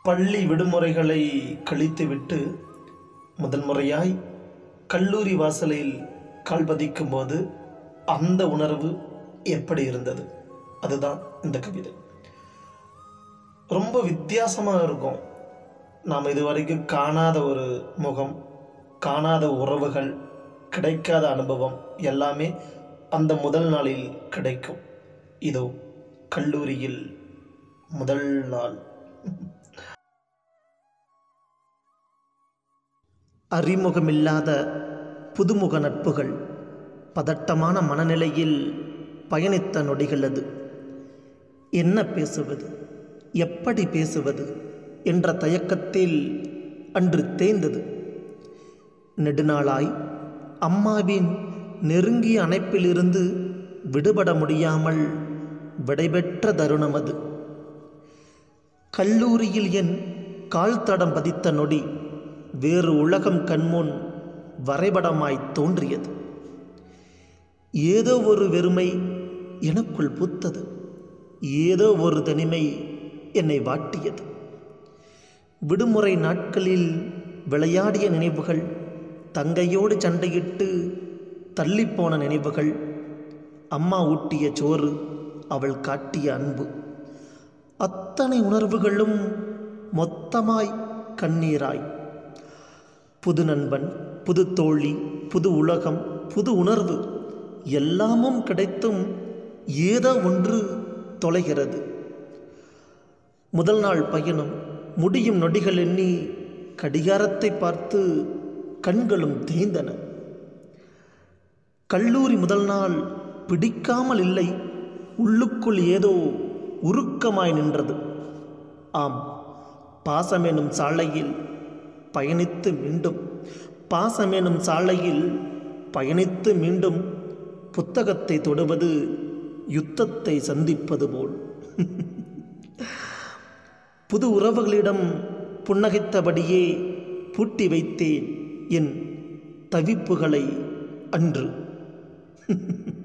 பள்ளி விடுமுறைகளை கழித்துவிட்டு முதல் முறையாய் கல்லூரி வாசலில் கால் பதிக்கும் போது அந்த உணர்வு எப்படி இருந்தது? அதுதான் இந்த கவிதை. ரொம்ப வித்தியாசமாக இருக்கும். நாம் இதுவரைக்கும் காணாத ஒரு முகம், காணாத உறவுகள், கிடைக்காத அனுபவம் எல்லாமே அந்த முதல் நாளில் கிடைக்கும். இதோ கல்லூரியில் முதல் நாள். அறிமுகமில்லாத புதுமுக நட்புகள், பதட்டமான மனநிலையில் பயணித்த நொடிகள் அது. என்ன பேசுவது, எப்படி பேசுவது என்ற தயக்கத்தில் அன்று தேய்ந்தது. நெடுநாளாய் அம்மாவின் நெருங்கிய அணைப்பிலிருந்து விடுபட முடியாமல் விடைபெற்ற தருணம் அது. கல்லூரியில் என் கால் தடம் பதித்த நொடி வேறு உலகம் கண்முன் வரைபடமாய் தோன்றியது. ஏதோ ஒரு வெறுமை எனக்குள் பூத்தது. ஏதோ ஒரு தனிமை என்னை வாட்டியது. விடுமுறை நாட்களில் விளையாடிய நினைவுகள், தங்கையோடு சண்டையிட்டு தள்ளிப்போன நினைவுகள், அம்மா ஊட்டிய சோறு, அவள் காட்டிய அன்பு, அத்தனை உணர்வுகளும் மொத்தமாய் கண்ணீராய். புது நண்பன், புது தோழி, புது உலகம், புது உணர்வு எல்லாமும் கிடைத்தும் ஏதோ ஒன்று தொலைகிறது. முதல் நாள் பயணம் முடியும் நொடிகள் எண்ணி கடிகாரத்தை பார்த்து கண்களும் தேய்ந்தன. கல்லூரி முதல் நாள் பிடிக்காமல் இல்லை, உள்ளுக்குள் ஏதோ உருக்கமாய் நின்றது. ஆம், பாசமெனும் சாலையில் பயணித்து மீண்டும், பாசமெனும் சாலையில் பயணித்து மீண்டும் புத்தகத்தை தொடுவது யுத்தத்தை சந்திப்பது போல். புது உறவுகளிடம் புன்னகைத்தபடியே பூட்டி வைத்தேன் என் தவிப்புகளை அன்று.